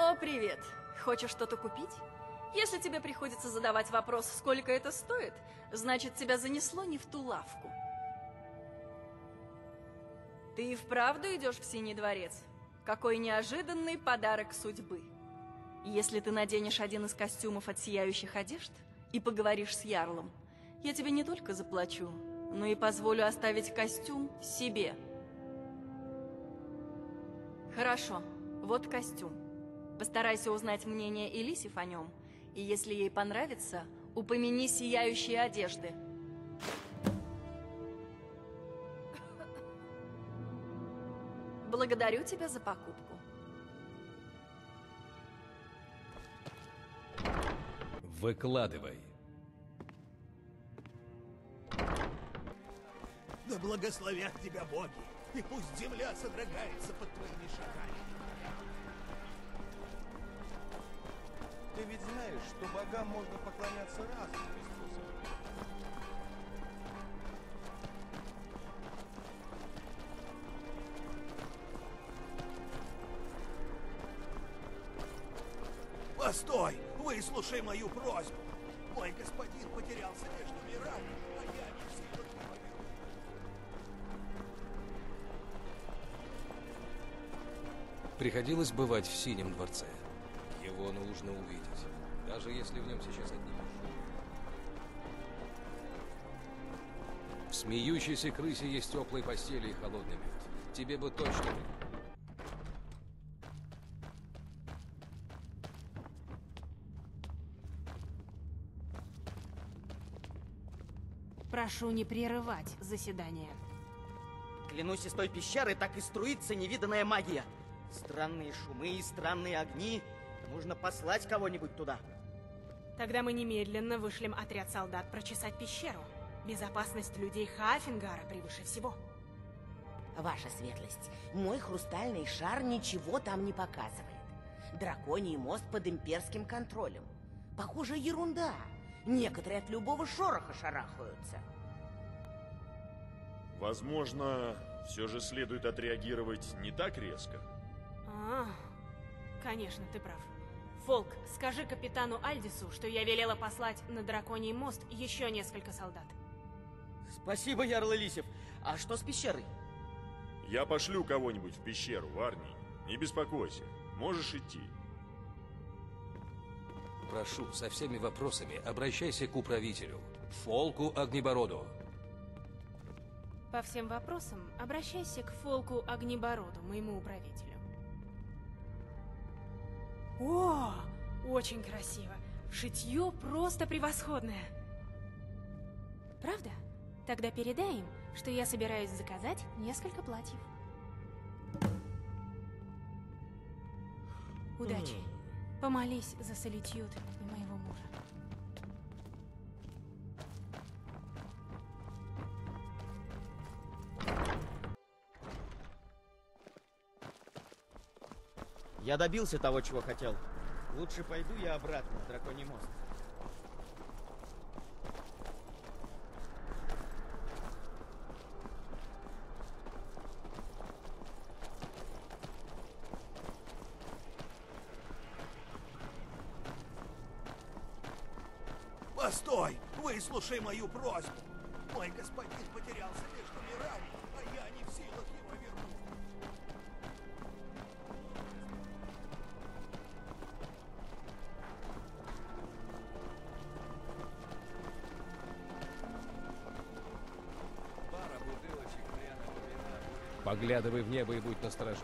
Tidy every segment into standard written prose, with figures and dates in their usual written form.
О, привет. Хочешь что-то купить? Если тебе приходится задавать вопрос, сколько это стоит, значит, тебя занесло не в ту лавку. Ты и вправду идешь в Синий дворец? Какой неожиданный подарок судьбы. Если ты наденешь один из костюмов от сияющих одежд и поговоришь с ярлом, я тебе не только заплачу, но и позволю оставить костюм себе. Хорошо, вот костюм. Постарайся узнать мнение Элисив о нем, и если ей понравится, упомяни сияющие одежды. Благодарю тебя за покупку. Выкладывай. Да благословят тебя боги, и пусть земля содрогается под твоими шагами. Ты ведь знаешь, что богам можно поклоняться разными способами. Постой! Выслушай мою просьбу! Мой господин потерялся между мирами, а я не в силах его вернуть. Приходилось бывать в Синем дворце. Его нужно увидеть, даже если в нем сейчас одни мужчины. В смеющейся крысе есть теплые постели и холодный мед. Тебе бы точно... Прошу не прерывать заседание. Клянусь, из той пещеры так и струится невиданная магия. Странные шумы и странные огни. Нужно послать кого-нибудь туда. Тогда мы немедленно вышлем отряд солдат прочесать пещеру. Безопасность людей Хаффингара превыше всего. Ваша светлость, мой хрустальный шар ничего там не показывает. Драконий мост под имперским контролем. Похоже, ерунда. Некоторые от любого шороха шарахаются. Возможно, все же следует отреагировать не так резко. Конечно, ты прав. Фолк, скажи капитану Альдису, что я велела послать на Драконий мост еще несколько солдат. Спасибо, Ярл Элисив. А что с пещерой? Я пошлю кого-нибудь в пещеру, Варний. Не беспокойся, можешь идти. Прошу, со всеми вопросами обращайся к управителю, Фолку Огнебороду. По всем вопросам обращайся к Фолку Огнебороду, моему управителю. О, очень красиво. Шитье просто превосходное. Правда? Тогда передай им, что я собираюсь заказать несколько платьев. Удачи. Помолись за Солитьюд и моего мужа. Я добился того, чего хотел. Лучше пойду я обратно в Драконий мост. Постой! Выслушай мою просьбу! Мой господин потерялся между мирами, а я не в силах его вернуть. Пара бутылочек пряного вина. Поглядывай в небо и будь настороже.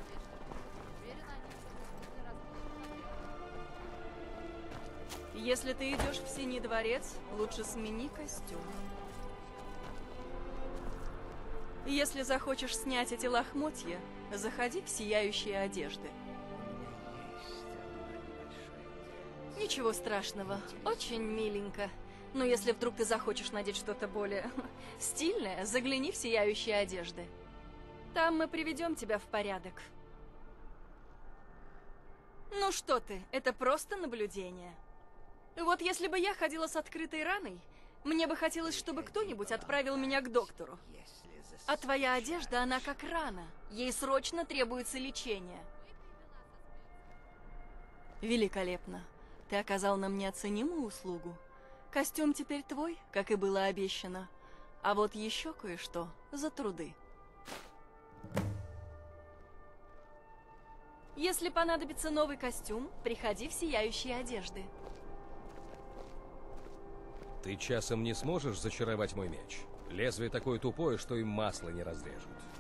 Если ты идешь в Синий дворец, лучше смени костюм. Если захочешь снять эти лохмотья, заходи в сияющие одежды. Ничего страшного, очень миленько. Но если вдруг ты захочешь надеть что-то более стильное, загляни в сияющие одежды. Там мы приведем тебя в порядок. Ну что ты, это просто наблюдение. Вот если бы я ходила с открытой раной, мне бы хотелось, чтобы кто-нибудь отправил меня к доктору. А твоя одежда, она как рана. Ей срочно требуется лечение. Великолепно. Ты оказал нам неоценимую услугу. Костюм теперь твой, как и было обещано. А вот еще кое-что за труды. Если понадобится новый костюм, приходи в сияющие одежды. Ты часом не сможешь зачаровать мой меч? Лезвие такое тупое, что им масло не разрежут.